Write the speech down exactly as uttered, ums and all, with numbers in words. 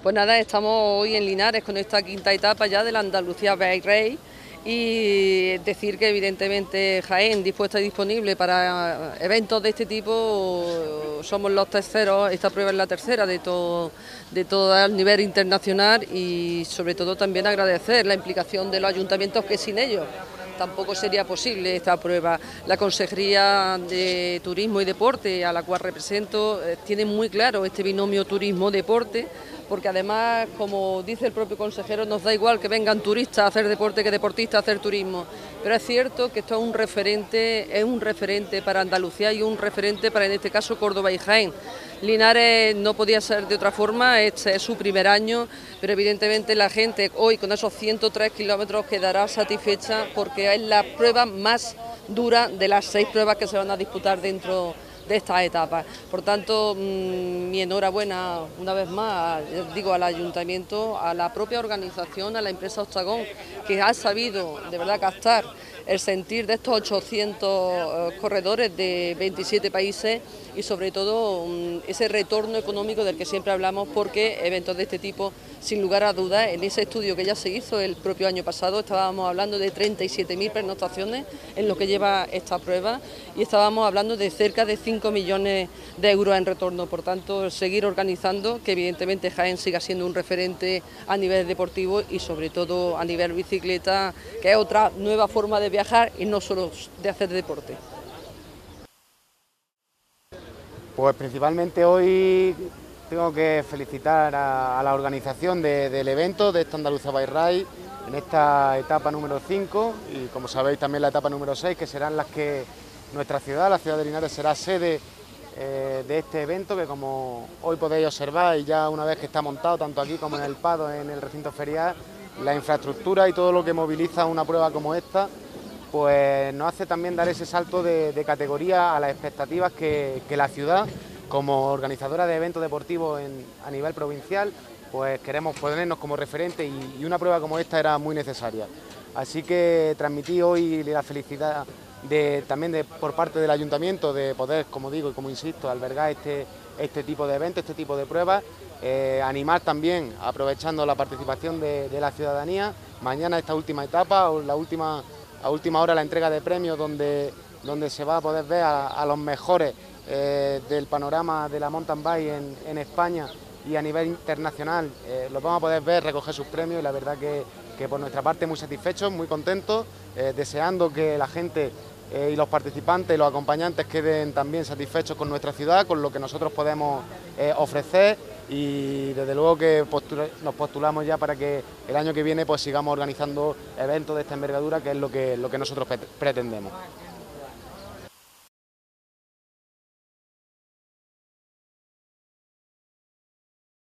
Pues nada, estamos hoy en Linares con esta quinta etapa ya de la Andalucía Bike Race y decir que evidentemente Jaén, dispuesta y disponible para eventos de este tipo, somos los terceros, esta prueba es la tercera de todo, de todo el nivel internacional y sobre todo también agradecer la implicación de los ayuntamientos, que sin ellos tampoco sería posible esta prueba. La Consejería de Turismo y Deporte, a la cual represento, tiene muy claro este binomio turismo-deporte, porque además, como dice el propio consejero, nos da igual que vengan turistas a hacer deporte que deportistas a hacer turismo, pero es cierto que esto es un referente, es un referente para Andalucía y un referente para, en este caso, Córdoba y Jaén. Linares no podía ser de otra forma, este es su primer año, pero evidentemente la gente hoy con esos ciento tres kilómetros quedará satisfecha porque es la prueba más dura de las seis pruebas que se van a disputar dentro de estas etapas. Por tanto, mmm, mi enhorabuena una vez más, digo, al ayuntamiento, a la propia organización, a la empresa Octagón, que ha sabido de verdad captar el sentir de estos ochocientos corredores de veintisiete países y sobre todo mmm, ese retorno económico del que siempre hablamos, porque eventos de este tipo, sin lugar a dudas, en ese estudio que ya se hizo el propio año pasado, estábamos hablando de treinta y siete mil pernoctaciones en lo que lleva esta prueba y estábamos hablando de cerca de cinco millones de euros en retorno. Por tanto, seguir organizando, que evidentemente Jaén siga siendo un referente a nivel deportivo y sobre todo a nivel bicicleta, que es otra nueva forma de viajar y no solo de hacer deporte. Pues principalmente hoy tengo que felicitar a, a la organización de, del evento, de esta Andalucía Bike Race, en esta etapa número cinco y, como sabéis, también la etapa número seis, que serán las que nuestra ciudad, la ciudad de Linares, será sede eh, de este evento, que como hoy podéis observar, y ya una vez que está montado, tanto aquí como en el Pado, en el recinto ferial, la infraestructura y todo lo que moviliza una prueba como esta, pues nos hace también dar ese salto de, de categoría a las expectativas que, que la ciudad, como organizadora de eventos deportivos en, a nivel provincial, pues queremos ponernos como referente y, y una prueba como esta era muy necesaria. Así que transmití hoy la felicidad de, también de, por parte del ayuntamiento de poder, como digo y como insisto, albergar este, este tipo de eventos, este tipo de pruebas, eh, animar también, aprovechando la participación de, de la ciudadanía, mañana esta última etapa, o la última... a última hora la entrega de premios donde, donde se va a poder ver a, a los mejores eh, del panorama de la mountain bike en, en España y a nivel internacional. Eh, los vamos a poder ver, recoger sus premios y la verdad que, que por nuestra parte muy satisfechos, muy contentos, eh, deseando que la gente eh, y los participantes y los acompañantes queden también satisfechos con nuestra ciudad, con lo que nosotros podemos eh, ofrecer. Y desde luego que postula, nos postulamos ya para que el año que viene pues sigamos organizando eventos de esta envergadura, que es lo que, lo que nosotros pretendemos.